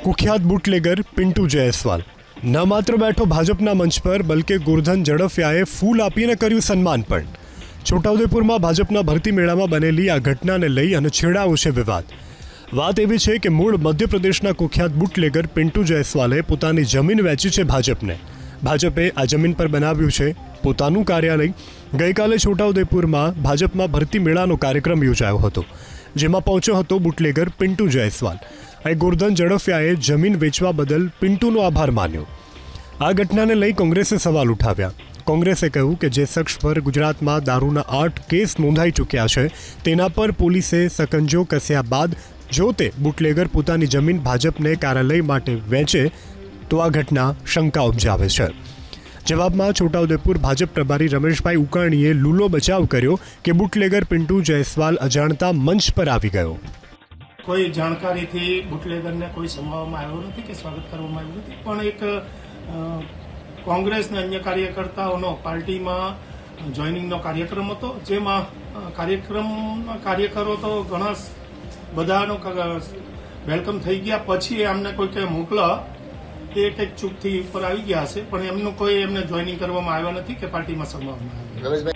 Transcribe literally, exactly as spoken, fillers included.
कुख्यात बूटलेगर पिंटू जयस्वाल न मात्र बैठो भाजपना मंच पर बल्कि गोवर्धन झड़फियाए फूल आपीने कर्યું सन्मान पण। છોટાઉદેપુરમાં ભાજપના ભરતી મેળામાં બનેલી આ ઘટનાને લઈ અને છેડાયો છે વિવાદ। વાત એવી છે કે મૂળ મધ્યપ્રદેશના કુખ્યાત બૂટલેગર પિન્ટુ જયસ્વાલે પોતાની જમીન વેચી છે ભાજપને। ભાજપે આ જમીન પર બનાવ્યું છે પોતાનું કાર્યાલય। ગઈકાલે છોટાઉદેપુરમાં ભાજપમાં ભરતી મેળાનો કાર્યક્રમ યોજાયો હતો, જેમાં પહોંચ્યો હતો બૂટલેગર પિન્ટુ જયસ્વાલ। આ ગોરધન ઝડફિયાએ જમીન વેચવા બદલ પિન્ટુનો આભાર માન્યો। આ ઘટનાને લઈ કોંગ્રેસે સવાલ ઉઠાવ્યા। કોંગ્રેસે કહ્યું કે જે શખ્સ પર ગુજરાતમાં દારૂના આઠ કેસ નોંધાઈ ચૂક્યા છે તેના પર પોલીસે સકંજો કસ્યા બાદ જો તે બુટલેગર પોતાની જમીન ભાજપને કાર્યાલય માટે વેચે તો આ ઘટના શંકા ઉપજાવે છે। જવાબમાં છોટાઉદેપુર ભાજપ પ્રભારી રમેશભાઈ ઉકાણીએ લૂલો બચાવ કર્યો કે બુટલેગર પિન્ટુ જયસ્વાલ અજાણતા મંચ પર આવી ગયો। કોઈ જાણકારીથી બુટલેગરને કોઈ સંભાવવામાં આવ્યો નથી કે સ્વાગત કરવામાં આવ્યું નથી, પણ એક કોંગ્રેસના અન્ય કાર્યકર્તાઓનો પાર્ટીમાં જોઈનિંગનો કાર્યક્રમ હતો, જેમાં કાર્યક્રમના કાર્યકરો તો ઘણા બધાનો વેલકમ થઈ ગયા। પછી એમને કોઈ કંઈ મોકલા એ કંઈક ચૂકથી ઉપર આવી ગયા હશે, પણ એમનું કોઈ એમને જોઈનિંગ કરવામાં આવ્યા નથી કે પાર્ટીમાં સંભાવવામાં આવી।